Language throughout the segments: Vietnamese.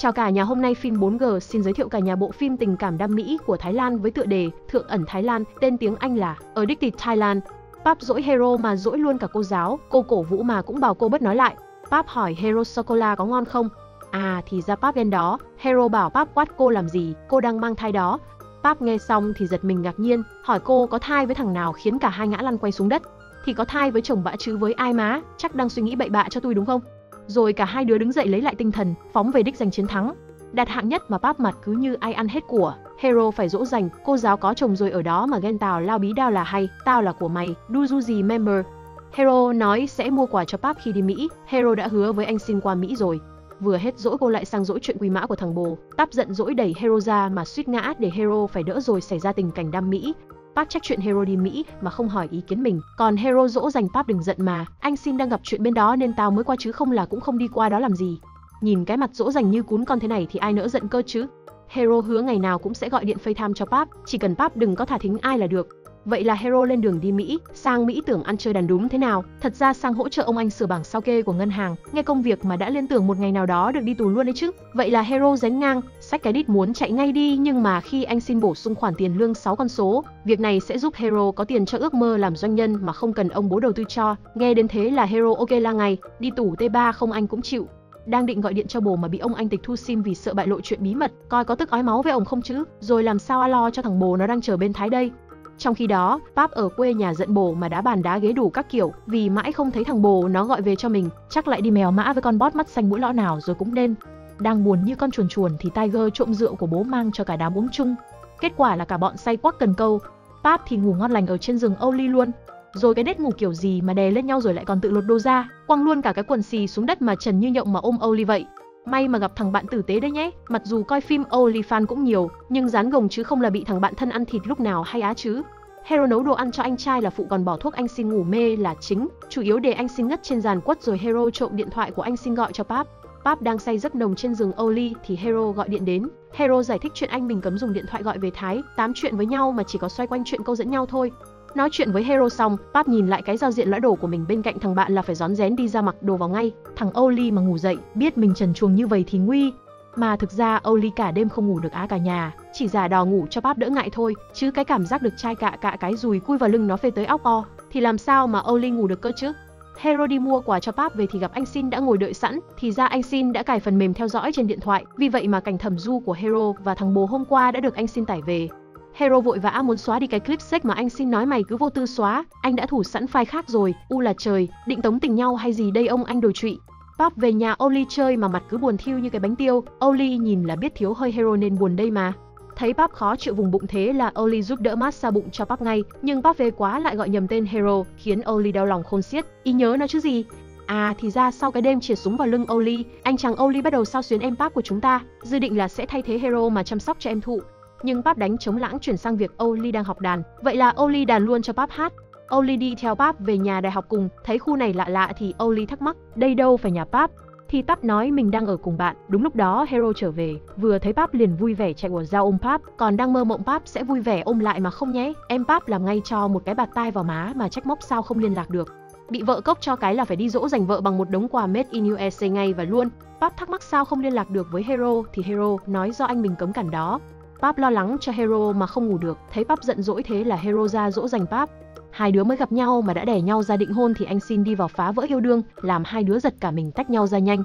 Chào cả nhà, hôm nay phim 4G xin giới thiệu cả nhà bộ phim tình cảm đam mỹ của Thái Lan với tựa đề Thượng ẩn Thái Lan, tên tiếng Anh là Addicted Thailand. Pap dỗi hero mà dỗi luôn cả cô giáo, cô cổ vũ mà cũng bảo cô bớt nói lại. Pap hỏi hero sô-cô-la có ngon không? À thì ra Pap ghen đó, hero bảo Pap quát cô làm gì, cô đang mang thai đó. Pap nghe xong thì giật mình ngạc nhiên, hỏi cô có thai với thằng nào khiến cả hai ngã lăn quay xuống đất. Thì có thai với chồng bạ chứ với ai má, chắc đang suy nghĩ bậy bạ cho tôi đúng không? Rồi cả hai đứa đứng dậy lấy lại tinh thần, phóng về đích giành chiến thắng. Đạt hạng nhất mà Pap mặt cứ như ai ăn hết của. Hero phải dỗ dành, cô giáo có chồng rồi ở đó mà ghen tào lao bí đao là hay, tao là của mày, do du gì member. Hero nói sẽ mua quà cho Pap khi đi Mỹ, Hero đã hứa với anh xin qua Mỹ rồi. Vừa hết dỗi cô lại sang dỗi chuyện quý mã của thằng bồ. Pap giận dỗi đẩy Hero ra mà suýt ngã để Hero phải đỡ rồi xảy ra tình cảnh đam mỹ. Pap trách chuyện Hero đi Mỹ mà không hỏi ý kiến mình, còn Hero dỗ dành Pap đừng giận mà, anh xin đang gặp chuyện bên đó nên tao mới qua chứ không là cũng không đi qua đó làm gì. Nhìn cái mặt dỗ dành như cún con thế này thì ai nỡ giận cơ chứ. Hero hứa ngày nào cũng sẽ gọi điện FaceTime cho Pap, chỉ cần Pap đừng có thả thính ai là được. Vậy là Hero lên đường đi Mỹ, sang Mỹ tưởng ăn chơi đàn đúng thế nào, thật ra sang hỗ trợ ông anh sửa bảng sao kê của ngân hàng, nghe công việc mà đã liên tưởng một ngày nào đó được đi tù luôn đấy chứ. Vậy là Hero rén ngang, xách cái đít muốn chạy ngay đi, nhưng mà khi anh xin bổ sung khoản tiền lương 6 con số, việc này sẽ giúp Hero có tiền cho ước mơ làm doanh nhân mà không cần ông bố đầu tư cho. Nghe đến thế là Hero ok la ngay, đi tù T3 không anh cũng chịu. Đang định gọi điện cho bồ mà bị ông anh tịch thu sim vì sợ bại lộ chuyện bí mật, coi có tức ói máu với ông không chứ, rồi làm sao lo cho thằng bồ nó đang chờ bên Thái đây. Trong khi đó, Pap ở quê nhà giận bồ mà đá bàn đá ghế đủ các kiểu, vì mãi không thấy thằng bồ nó gọi về cho mình, chắc lại đi mèo mã với con bót mắt xanh mũi lõ nào rồi cũng nên. Đang buồn như con chuồn chuồn thì Tiger trộm rượu của bố mang cho cả đám uống chung. Kết quả là cả bọn say quắc cần câu. Pap thì ngủ ngon lành ở trên giường Oli luôn. Rồi cái đết ngủ kiểu gì mà đè lên nhau rồi lại còn tự lột đồ ra, quăng luôn cả cái quần xì xuống đất mà trần như nhộng mà ôm Oli vậy. May mà gặp thằng bạn tử tế đấy nhé, mặc dù coi phim OnlyFans cũng nhiều, nhưng dán gồng chứ không là bị thằng bạn thân ăn thịt lúc nào hay á chứ. Hero nấu đồ ăn cho anh trai là phụ, còn bỏ thuốc anh xin ngủ mê là chính, chủ yếu để anh xin ngất trên giàn quất rồi Hero trộm điện thoại của anh xin gọi cho Pap. Pap đang say giấc nồng trên giường Oli thì Hero gọi điện đến. Hero giải thích chuyện anh mình cấm dùng điện thoại gọi về Thái, tám chuyện với nhau mà chỉ có xoay quanh chuyện câu dẫn nhau thôi. Nói chuyện với Hero xong, Pap nhìn lại cái giao diện lõi đồ của mình bên cạnh thằng bạn là phải rón rén đi ra mặc đồ vào ngay. Thằng Oli mà ngủ dậy, biết mình trần truồng như vậy thì nguy. Mà thực ra Oli cả đêm không ngủ được á cả nhà, chỉ giả đò ngủ cho Pap đỡ ngại thôi, chứ cái cảm giác được trai cạ cái dùi cui vào lưng nó phê tới óc o, thì làm sao mà Oli ngủ được cơ chứ. Hero đi mua quà cho Pap về thì gặp anh Sin đã ngồi đợi sẵn, thì ra anh Sin đã cài phần mềm theo dõi trên điện thoại, vì vậy mà cảnh thẩm du của Hero và thằng bồ hôm qua đã được anh Sin tải về. Hero vội vã muốn xóa đi cái clip sex mà anh Sin nói mày cứ vô tư xóa, anh đã thủ sẵn file khác rồi, u là trời, định tống tình nhau hay gì đây ông anh đồi trụy. Pap về nhà Oli chơi mà mặt cứ buồn thiu như cái bánh tiêu, Oli nhìn là biết thiếu hơi Hero nên buồn đây mà. Thấy Pap khó chịu vùng bụng thế là Oli giúp đỡ massage bụng cho Pap ngay, nhưng Pap về quá lại gọi nhầm tên Hero, khiến Oli đau lòng khôn xiết, ý nhớ nó chứ gì. À thì ra sau cái đêm chìa súng vào lưng Oli, anh chàng Oli bắt đầu xao xuyến em Pap của chúng ta, dự định là sẽ thay thế Hero mà chăm sóc cho em thụ. Nhưng Pap đánh trống lãng chuyển sang việc Oli đang học đàn, vậy là Oli đàn luôn cho Pap hát. Oli đi theo Pap về nhà đại học cùng, thấy khu này lạ lạ thì Oli thắc mắc, đây đâu phải nhà Pap. Thì Pap nói mình đang ở cùng bạn. Đúng lúc đó Hero trở về, vừa thấy Pap liền vui vẻ chạy ùa ra ôm Pap, còn đang mơ mộng Pap sẽ vui vẻ ôm lại mà không nhé. Em Pap làm ngay cho một cái bạt tai vào má mà trách móc sao không liên lạc được. Bị vợ cốc cho cái là phải đi dỗ dành vợ bằng một đống quà made in USA ngay và luôn. Pap thắc mắc sao không liên lạc được với Hero thì Hero nói do anh mình cấm cản đó. Pap lo lắng cho Hero mà không ngủ được, thấy Pap giận dỗi thế là Hero ra dỗ dành Pap. Hai đứa mới gặp nhau mà đã đẻ nhau ra định hôn thì anh Sin đi vào phá vỡ yêu đương, làm hai đứa giật cả mình tách nhau ra nhanh.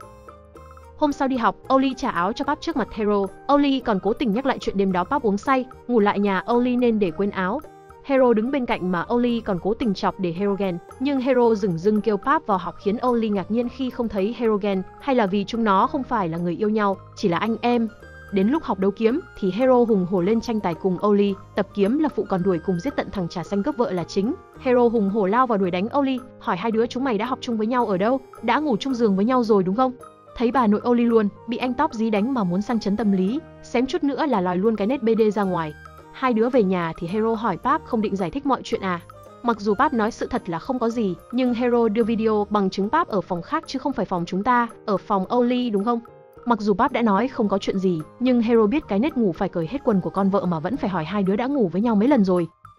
Hôm sau đi học, Oli trả áo cho Pap trước mặt Hero. Oli còn cố tình nhắc lại chuyện đêm đó Pap uống say, ngủ lại nhà Oli nên để quên áo. Hero đứng bên cạnh mà Oli còn cố tình chọc để Hero ghen, nhưng Hero dửng dưng kêu Pap vào học khiến Oli ngạc nhiên khi không thấy Hero ghen, hay là vì chúng nó không phải là người yêu nhau, chỉ là anh em. Đến lúc học đấu kiếm thì Hero hùng hổ lên tranh tài cùng Oli, tập kiếm là phụ còn đuổi cùng giết tận thằng trà xanh cướp vợ là chính. Hero hùng hổ lao vào đuổi đánh Oli, hỏi hai đứa chúng mày đã học chung với nhau ở đâu, đã ngủ chung giường với nhau rồi đúng không? Thấy bà nội Oli luôn, bị anh Top dí đánh mà muốn sang chấn tâm lý, xém chút nữa là lòi luôn cái nét BD ra ngoài. Hai đứa về nhà thì Hero hỏi Pap không định giải thích mọi chuyện à. Mặc dù Pap nói sự thật là không có gì, nhưng Hero đưa video bằng chứng Pap ở phòng khác chứ không phải phòng chúng ta, ở phòng Oli đúng không? Mặc dù Pap đã nói không có chuyện gì, nhưng Hero biết cái nết ngủ phải cởi hết quần của con vợ mà vẫn phải hỏi hai đứa đã ngủ với nhau mấy lần rồi.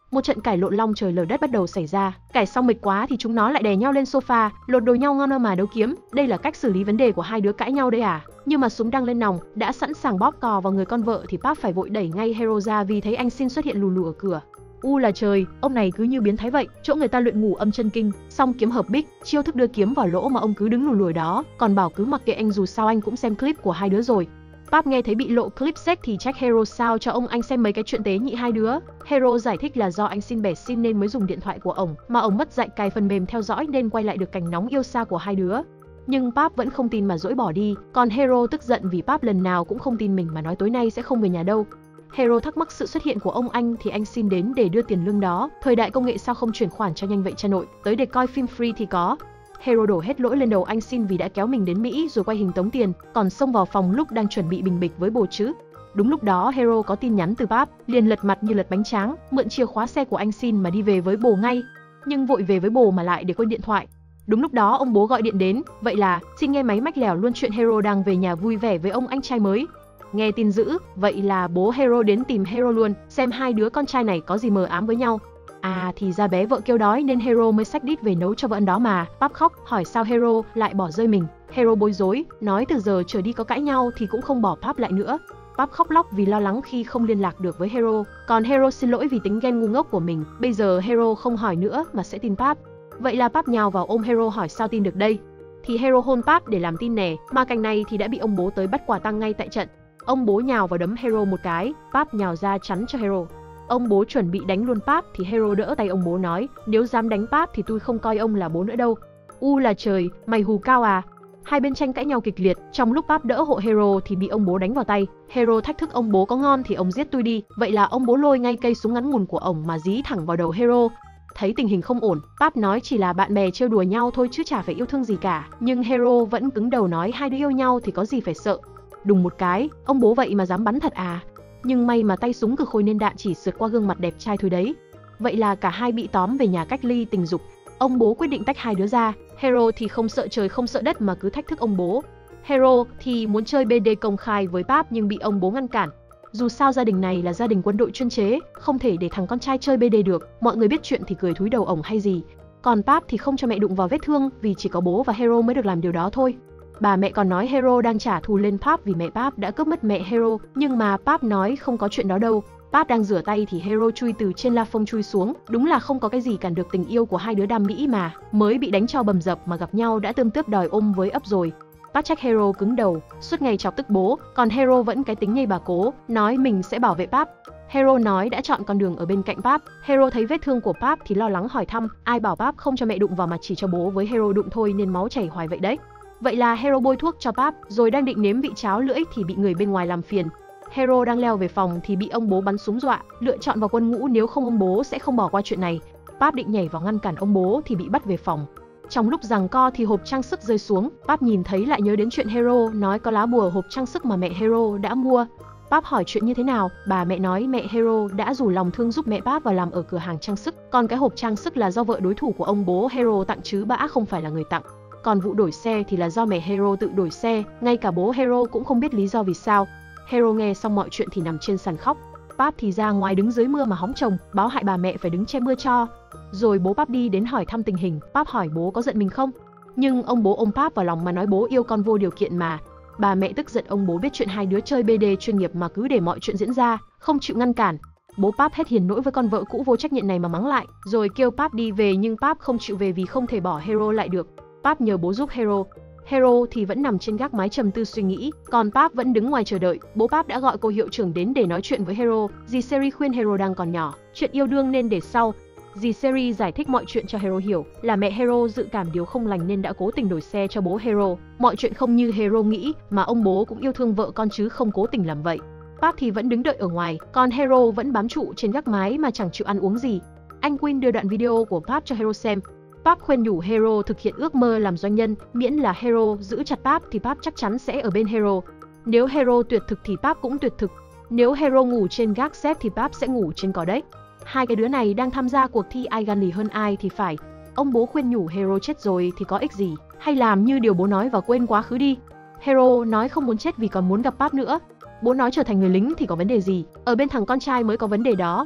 Một trận cãi lộn long trời lở đất bắt đầu xảy ra. Cãi xong mệt quá thì chúng nó lại đè nhau lên sofa, lột đồ nhau ngon mà đấu kiếm. Đây là cách xử lý vấn đề của hai đứa cãi nhau đấy à? Nhưng mà súng đang lên nòng, đã sẵn sàng bóp cò vào người con vợ thì Pap phải vội đẩy ngay Hero ra vì thấy anh Shin xuất hiện lù lù ở cửa. Là trời, ông này cứ như biến thái vậy, chỗ người ta luyện ngủ âm chân kinh, song kiếm hợp bích, chiêu thức đưa kiếm vào lỗ mà ông cứ đứng lù lù đó, còn bảo cứ mặc kệ anh dù sao anh cũng xem clip của hai đứa rồi. Pap nghe thấy bị lộ clip sex thì trách Hero sao cho ông anh xem mấy cái chuyện tế nhị hai đứa. Hero giải thích là do anh Shin bẻ Shin nên mới dùng điện thoại của ổng, mà ổng mất dạy cài phần mềm theo dõi nên quay lại được cảnh nóng yêu xa của hai đứa. Nhưng Pap vẫn không tin mà dỗi bỏ đi, còn Hero tức giận vì Pap lần nào cũng không tin mình mà nói tối nay sẽ không về nhà đâu. Hero thắc mắc sự xuất hiện của ông anh thì anh Shin đến để đưa tiền lương đó. Thời đại công nghệ sao không chuyển khoản cho nhanh vậy cha nội, tới để coi phim free thì có. Hero đổ hết lỗi lên đầu anh Shin vì đã kéo mình đến Mỹ rồi quay hình tống tiền, còn xông vào phòng lúc đang chuẩn bị bình bịch với bồ chứ. Đúng lúc đó Hero có tin nhắn từ Pap, liền lật mặt như lật bánh tráng, mượn chìa khóa xe của anh Shin mà đi về với bồ ngay. Nhưng vội về với bồ mà lại để quên điện thoại. Đúng lúc đó ông bố gọi điện đến, vậy là Shin nghe máy mách lẻo luôn chuyện Hero đang về nhà vui vẻ với ông anh trai mới. Nghe tin dữ, vậy là bố Hero đến tìm Hero luôn, xem hai đứa con trai này có gì mờ ám với nhau. Thì ra bé vợ kêu đói nên Hero mới xách đít về nấu cho vợ ăn đó mà. Pap khóc, hỏi sao Hero lại bỏ rơi mình. Hero bối rối, nói từ giờ trở đi có cãi nhau thì cũng không bỏ Pap lại nữa. Pap khóc lóc vì lo lắng khi không liên lạc được với Hero, còn Hero xin lỗi vì tính ghen ngu ngốc của mình. Bây giờ Hero không hỏi nữa mà sẽ tin Pap. Vậy là Pap nhào vào ôm Hero hỏi sao tin được đây. Thì Hero hôn Pap để làm tin nè, mà cảnh này thì đã bị ông bố tới bắt quả tang ngay tại trận. Ông bố nhào vào đấm Hero một cái, Pap nhào ra chắn cho Hero. Ông bố chuẩn bị đánh luôn Pap thì Hero đỡ tay ông bố nói, nếu dám đánh Pap thì tôi không coi ông là bố nữa đâu. Là trời, mày hù cao à? Hai bên tranh cãi nhau kịch liệt, trong lúc Pap đỡ hộ Hero thì bị ông bố đánh vào tay. Hero thách thức ông bố có ngon thì ông giết tôi đi, vậy là ông bố lôi ngay cây súng ngắn ngủn của ổng mà dí thẳng vào đầu Hero. Thấy tình hình không ổn, Pap nói chỉ là bạn bè trêu đùa nhau thôi chứ chả phải yêu thương gì cả, nhưng Hero vẫn cứng đầu nói hai đứa yêu nhau thì có gì phải sợ. Đùng một cái, ông bố vậy mà dám bắn thật à? Nhưng may mà tay súng cực khôi nên đạn chỉ sượt qua gương mặt đẹp trai thôi đấy. Vậy là cả hai bị tóm về nhà cách ly tình dục. Ông bố quyết định tách hai đứa ra. Hero thì không sợ trời không sợ đất mà cứ thách thức ông bố. Hero thì muốn chơi BD công khai với Pap nhưng bị ông bố ngăn cản. Dù sao gia đình này là gia đình quân đội chuyên chế, không thể để thằng con trai chơi BD được. Mọi người biết chuyện thì cười thúi đầu ổng hay gì. Còn Pap thì không cho mẹ đụng vào vết thương vì chỉ có bố và Hero mới được làm điều đó thôi. Bà mẹ còn nói Hero đang trả thù lên Pap vì mẹ Pap đã cướp mất mẹ Hero, nhưng mà Pap nói không có chuyện đó đâu. Pap đang rửa tay thì Hero chui từ trên la phông chui xuống, đúng là không có cái gì cản được tình yêu của hai đứa đam mỹ mà, mới bị đánh cho bầm dập mà gặp nhau đã tươm tướp đòi ôm với ấp rồi. Pap trách Hero cứng đầu, suốt ngày chọc tức bố, còn Hero vẫn cái tính nhây bà cố, nói mình sẽ bảo vệ Pap. Hero nói đã chọn con đường ở bên cạnh Pap. Hero thấy vết thương của Pap thì lo lắng hỏi thăm, ai bảo Pap không cho mẹ đụng vào mà chỉ cho bố với Hero đụng thôi nên máu chảy hoài vậy đấy. Vậy là Hero bôi thuốc cho Pap, rồi đang định nếm vị cháo lưỡi thì bị người bên ngoài làm phiền. Hero đang leo về phòng thì bị ông bố bắn súng dọa, lựa chọn vào quân ngũ nếu không ông bố sẽ không bỏ qua chuyện này. Pap định nhảy vào ngăn cản ông bố thì bị bắt về phòng. Trong lúc giằng co thì hộp trang sức rơi xuống, Pap nhìn thấy lại nhớ đến chuyện Hero nói có lá bùa hộp trang sức mà mẹ Hero đã mua. Pap hỏi chuyện như thế nào, bà mẹ nói mẹ Hero đã rủ lòng thương giúp mẹ Pap vào làm ở cửa hàng trang sức, còn cái hộp trang sức là do vợ đối thủ của ông bố Hero tặng chứ bã không phải là người tặng. Còn vụ đổi xe thì là do mẹ Hero tự đổi xe, ngay cả bố Hero cũng không biết lý do vì sao. Hero nghe xong mọi chuyện thì nằm trên sàn khóc. Pap thì ra ngoài đứng dưới mưa mà hóng chồng, báo hại bà mẹ phải đứng che mưa cho. Rồi bố Pap đi đến hỏi thăm tình hình, Pap hỏi bố có giận mình không? Nhưng ông bố ôm Pap vào lòng mà nói bố yêu con vô điều kiện mà. Bà mẹ tức giận ông bố biết chuyện hai đứa chơi BD chuyên nghiệp mà cứ để mọi chuyện diễn ra, không chịu ngăn cản. Bố Pap hết hiền nỗi với con vợ cũ vô trách nhiệm này mà mắng lại, rồi kêu Pap đi về nhưng Pap không chịu về vì không thể bỏ Hero lại được. Pap nhờ bố giúp Hero. Hero thì vẫn nằm trên gác mái trầm tư suy nghĩ, còn Pap vẫn đứng ngoài chờ đợi. Bố Pap đã gọi cô hiệu trưởng đến để nói chuyện với Hero. Dì Seri khuyên Hero đang còn nhỏ, chuyện yêu đương nên để sau. Dì Seri giải thích mọi chuyện cho Hero hiểu, là mẹ Hero dự cảm điều không lành nên đã cố tình đổi xe cho bố Hero. Mọi chuyện không như Hero nghĩ, mà ông bố cũng yêu thương vợ con chứ không cố tình làm vậy. Pap thì vẫn đứng đợi ở ngoài, còn Hero vẫn bám trụ trên gác mái mà chẳng chịu ăn uống gì. Anh Quinn đưa đoạn video của Pap cho Hero xem. Pap khuyên nhủ Hero thực hiện ước mơ làm doanh nhân, miễn là Hero giữ chặt Pap thì Pap chắc chắn sẽ ở bên Hero. Nếu Hero tuyệt thực thì Pap cũng tuyệt thực. Nếu Hero ngủ trên gác xếp thì Pap sẽ ngủ trên cỏ đấy. Hai cái đứa này đang tham gia cuộc thi ai gan lì hơn ai thì phải. Ông bố khuyên nhủ Hero chết rồi thì có ích gì, hay làm như điều bố nói và quên quá khứ đi. Hero nói không muốn chết vì còn muốn gặp Pap nữa. Bố nói trở thành người lính thì có vấn đề gì, ở bên thằng con trai mới có vấn đề đó.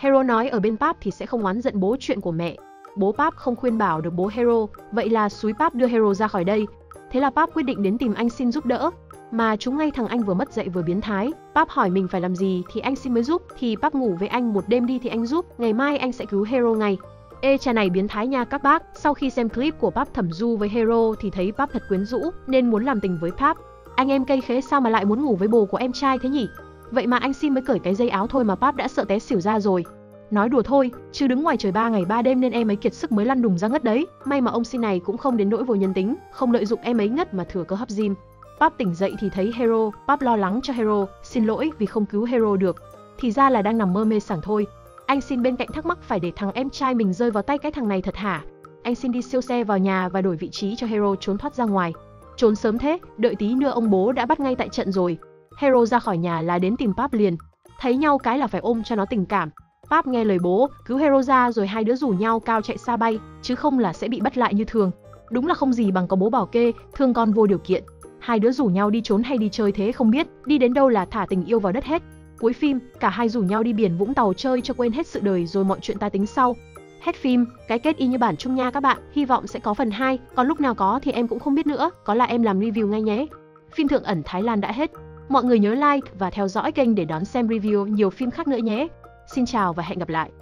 Hero nói ở bên Pap thì sẽ không oán giận bố chuyện của mẹ. Bố Pap không khuyên bảo được bố Hero, vậy là xúi Pap đưa Hero ra khỏi đây. Thế là Pap quyết định đến tìm anh xin giúp đỡ. Mà chúng ngay thằng anh vừa mất dạy vừa biến thái. Pap hỏi mình phải làm gì thì anh xin mới giúp, thì Pap ngủ với anh một đêm đi thì anh giúp, ngày mai anh sẽ cứu Hero ngay. Ê cha này biến thái nha các bác. Sau khi xem clip của Pap thẩm du với Hero thì thấy Pap thật quyến rũ nên muốn làm tình với Pap. Anh em cây khế sao mà lại muốn ngủ với bồ của em trai thế nhỉ? Vậy mà anh xin mới cởi cái dây áo thôi mà Pap đã sợ té xỉu ra rồi. Nói đùa thôi, chứ đứng ngoài trời 3 ngày 3 đêm nên em ấy kiệt sức mới lăn đùng ra ngất đấy. May mà ông xin này cũng không đến nỗi vô nhân tính, không lợi dụng em ấy ngất mà thừa cơ hấp diêm. Pap tỉnh dậy thì thấy Hero, Pap lo lắng cho Hero, xin lỗi vì không cứu Hero được. Thì ra là đang nằm mơ mê sảng thôi. Anh xin bên cạnh thắc mắc phải để thằng em trai mình rơi vào tay cái thằng này thật hả? Anh xin đi siêu xe vào nhà và đổi vị trí cho Hero trốn thoát ra ngoài. Trốn sớm thế, đợi tí nữa ông bố đã bắt ngay tại trận rồi. Hero ra khỏi nhà là đến tìm Pap liền. Thấy nhau cái là phải ôm cho nó tình cảm. Pap nghe lời bố, cứu Hero ra rồi hai đứa rủ nhau cao chạy xa bay, chứ không là sẽ bị bắt lại như thường. Đúng là không gì bằng có bố bảo kê, thương con vô điều kiện. Hai đứa rủ nhau đi trốn hay đi chơi thế không biết, đi đến đâu là thả tình yêu vào đất hết. Cuối phim, cả hai rủ nhau đi biển Vũng Tàu chơi cho quên hết sự đời rồi mọi chuyện ta tính sau. Hết phim, cái kết y như bản chung nha các bạn, hy vọng sẽ có phần 2, còn lúc nào có thì em cũng không biết nữa, có là em làm review ngay nhé. Phim Thượng ẩn Thái Lan đã hết. Mọi người nhớ like và theo dõi kênh để đón xem review nhiều phim khác nữa nhé. Xin chào và hẹn gặp lại.